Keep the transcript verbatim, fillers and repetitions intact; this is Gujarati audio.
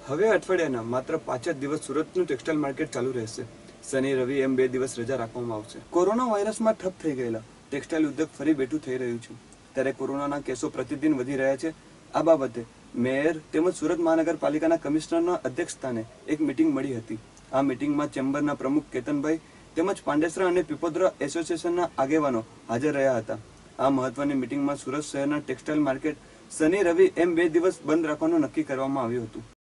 હવે અઠવાડિયાના માત્ર પાંચ જ દિવસ સુરતનું ટેક્સટાઇલ માર્કેટ ચાલુ રહેશે. શનિ રવિ એમ બે દિવસ રજા રાખવામાં આવશે. કોરોના વાયરસમાં ઠપ થઈ ગયેલા ટેક્સટાઇલ ઉદ્યોગ ફરી બેઠું થઈ રહ્યું છે. ત્યારે કોરોનાના કેસો પ્રતિદિન વધી રહ્યા છે. આ બાબતે મેયર તેમજ સુરત મહાનગરપાલિકાના કમિશનરના અધ્યક્ષસ્થાને એક મિટિંગ મળી હતી. આ મિટિંગમાં ચેમ્બરના પ્રમુખ કેતનભાઈ તેમજ પાંડેસરા અને પીપોદરા એસોસિએશનના આગેવાનો હાજર રહ્યા હતા. આ મહત્વની મિટિંગમાં સુરત શહેરના ટેક્સટાઇલ માર્કેટ શનિ રવિ એમ બે દિવસ બંધ રાખવાનું નક્કી કરવામાં આવ્યું હતું.